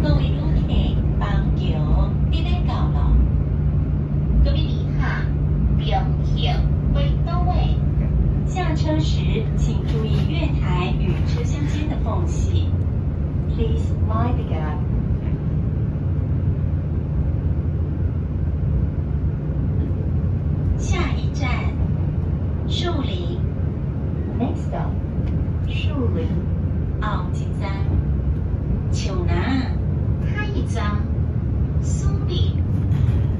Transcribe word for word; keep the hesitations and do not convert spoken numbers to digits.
各位旅客，邦桥你要到了。各位旅客，邦桥会到位。下车时请注意月台与车厢间的缝隙。Please mind the gap. 下一站，树林。Next stop, 树林。后一站，树林。下一站，树林。